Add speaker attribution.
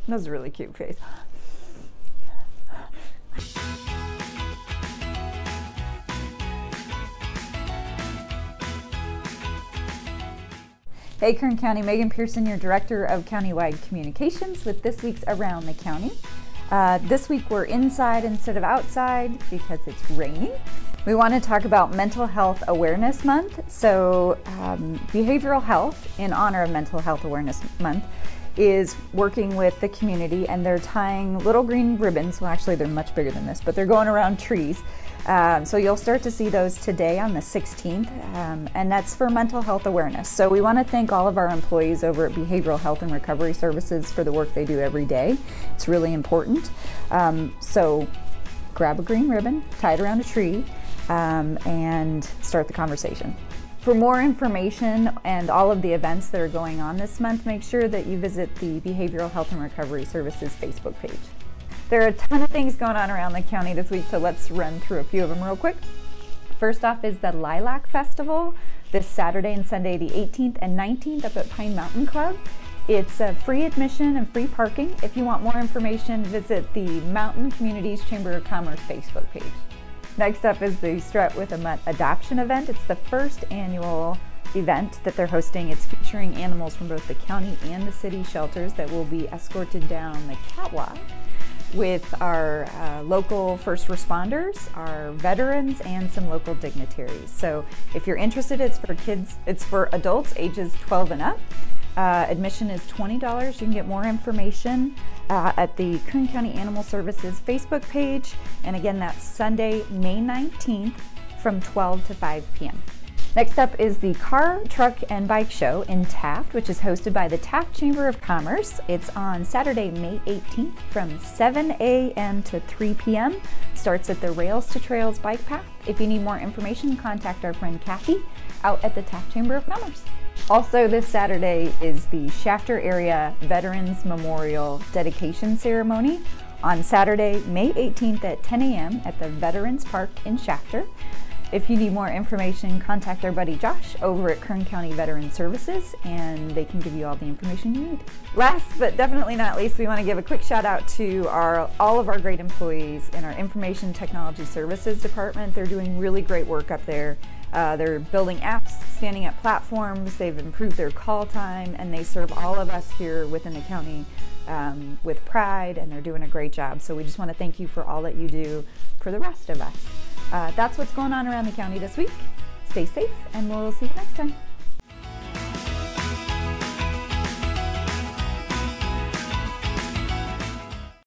Speaker 1: That's a really cute face. Hey Kern County, Megan Pearson, your Director of Countywide Communications with this week's Around the County. This week we're inside instead of outside because it's raining. We want to talk about Mental Health Awareness Month. So behavioral health, in honor of Mental Health Awareness Month, is working with the community, and they're tying little green ribbons. Well, actually they're much bigger than this, but they're going around trees. So you'll start to see those today on the 16th, and that's for mental health awareness. So we want to thank all of our employees over at Behavioral Health and Recovery Services for the work they do every day. It's really important. So grab a green ribbon, tie it around a tree, and start the conversation. For more information and all of the events that are going on this month, make sure that you visit the Behavioral Health and Recovery Services Facebook page. There are a ton of things going on around the county this week, so let's run through a few of them real quick. First off is the Lilac Festival this Saturday and Sunday, the 18th and 19th up at Pine Mountain Club. It's a free admission and free parking. If you want more information, visit the Mountain Communities Chamber of Commerce Facebook page. Next up is the Strut with a Mutt adoption event. It's the first annual event that they're hosting. It's featuring animals from both the county and the city shelters that will be escorted down the catwalk with our local first responders, our veterans, and some local dignitaries. So if you're interested, it's for kids, it's for adults ages 12 and up. Admission is $20. You can get more information at the Kern County Animal Services Facebook page. And again, that's Sunday, May 19th from 12 to 5 p.m. Next up is the Car, Truck, and Bike Show in Taft, which is hosted by the Taft Chamber of Commerce. It's on Saturday, May 18th from 7 a.m. to 3 p.m. Starts at the Rails to Trails bike path. If you need more information, contact our friend Kathy out at the Taft Chamber of Commerce. Also this Saturday is the Shafter Area Veterans Memorial Dedication Ceremony on Saturday, May 18th at 10 a.m. at the Veterans Park in Shafter. If you need more information, contact our buddy Josh over at Kern County Veteran Services, and they can give you all the information you need. Last but definitely not least, we want to give a quick shout out to all of our great employees in our Information Technology Services Department. They're doing really great work up there. They're building apps, standing up platforms, they've improved their call time, and they serve all of us here within the county with pride, and they're doing a great job. So we just want to thank you for all that you do for the rest of us. That's what's going on around the county this week. Stay safe, and we'll see you next time.